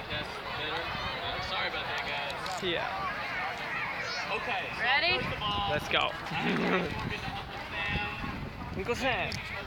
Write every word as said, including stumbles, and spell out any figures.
Test bitter. Uh, sorry about that, guys. Yeah. Okay. So Ready? First of all, Let's go. I have to Uncle Sam. Uncle Sam.